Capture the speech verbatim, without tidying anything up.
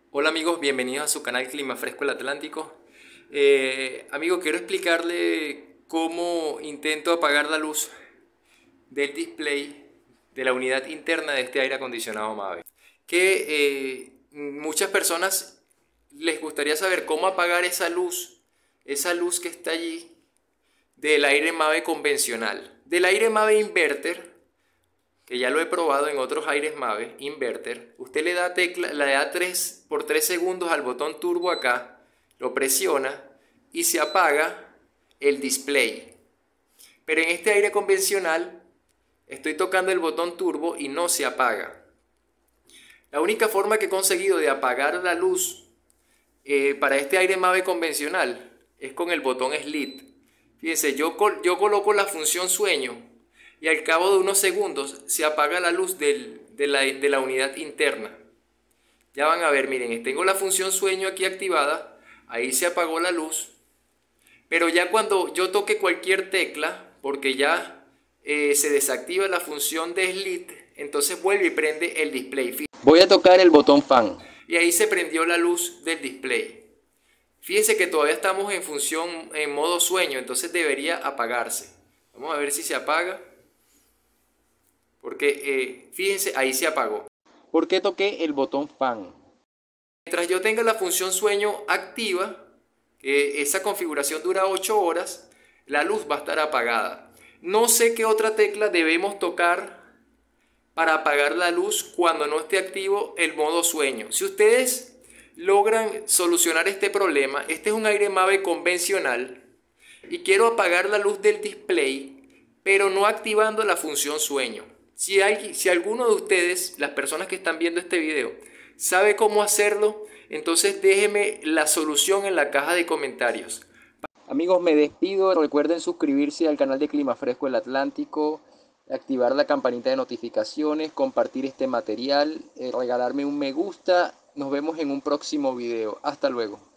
Hola amigos, bienvenidos a su canal Clima Fresco el Atlántico. Eh, amigo, quiero explicarle cómo intento apagar la luz del display de la unidad interna de este aire acondicionado Mave. Que eh, muchas personas les gustaría saber cómo apagar esa luz, esa luz que está allí del aire Mave convencional. Del aire Mave inverter, que ya lo he probado en otros aires Mave, inverter, usted le da tecla, le da tres por tres segundos al botón turbo acá, lo presiona y se apaga el display. Pero en este aire convencional estoy tocando el botón turbo y no se apaga. La única forma que he conseguido de apagar la luz eh, para este aire Mave convencional es con el botón Sleep. Fíjense, yo, col yo coloco la función sueño y al cabo de unos segundos se apaga la luz del, de, la, de la unidad interna. Ya van a ver, miren, tengo la función sueño aquí activada, ahí se apagó la luz, pero ya cuando yo toque cualquier tecla, porque ya eh, se desactiva la función de Sleep, entonces vuelve y prende el display. Voy a tocar el botón fan y ahí se prendió la luz del display. Fíjense que todavía estamos en función, en modo sueño, entonces debería apagarse. Vamos a ver si se apaga. Porque eh, fíjense, ahí se apagó. ¿Por qué toqué el botón fan? Mientras yo tenga la función sueño activa, que esa configuración dura ocho horas, la luz va a estar apagada. No sé qué otra tecla debemos tocar para apagar la luz cuando no esté activo el modo sueño. Si ustedes logran solucionar este problema, este es un aire Mave convencional y quiero apagar la luz del display, pero no activando la función sueño. Si, hay, si alguno de ustedes, las personas que están viendo este video, sabe cómo hacerlo, entonces déjeme la solución en la caja de comentarios. Amigos, me despido. Recuerden suscribirse al canal de Clima Fresco el Atlántico, activar la campanita de notificaciones, compartir este material, eh, regalarme un me gusta. Nos vemos en un próximo video. Hasta luego.